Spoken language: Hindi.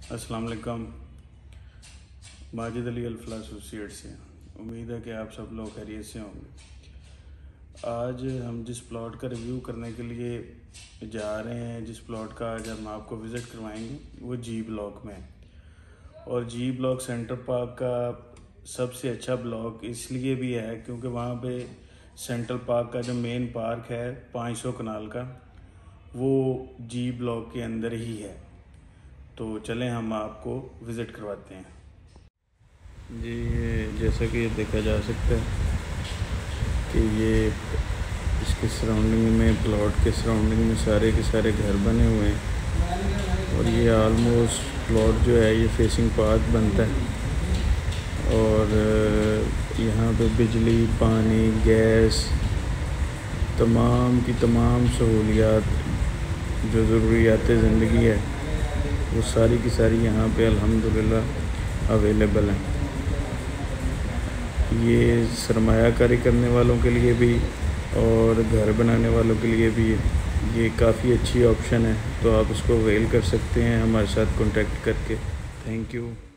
अस्सलाम वालेकुम। माजिद अली अल्फला एसोसिएट से उम्मीद है कि आप सब लोग खैरियत से होंगे। आज हम जिस प्लॉट का रिव्यू करने के लिए जा रहे हैं, जिस प्लॉट का आज हम आपको विज़िट करवाएंगे, वो जी ब्लॉक में है। और जी ब्लॉक सेंटर पार्क का सबसे अच्छा ब्लॉक इसलिए भी है क्योंकि वहाँ पे सेंट्रल पार्क का जो मेन पार्क है 500 कनाल का, वो जी ब्लॉक के अंदर ही है। तो चलें हम आपको विज़िट करवाते हैं। जी, ये जैसा कि ये देखा जा सकता है कि ये इसके सराउंडिंग में, प्लॉट के सराउंडिंग में सारे के सारे घर बने हुए हैं। और ये आलमोस्ट प्लॉट जो है ये फेसिंग पार्क बनता है। और यहाँ पे बिजली, पानी, गैस, तमाम की तमाम सहूलियात जो ज़रूरियात ज़िंदगी है वो सारी की सारी यहाँ पे अल्हम्दुलिल्लाह अवेलेबल हैं। ये सरमायाकारी करने वालों के लिए भी और घर बनाने वालों के लिए भी ये काफ़ी अच्छी ऑप्शन है। तो आप इसको अवेल कर सकते हैं हमारे साथ कॉन्टेक्ट करके। Thank you.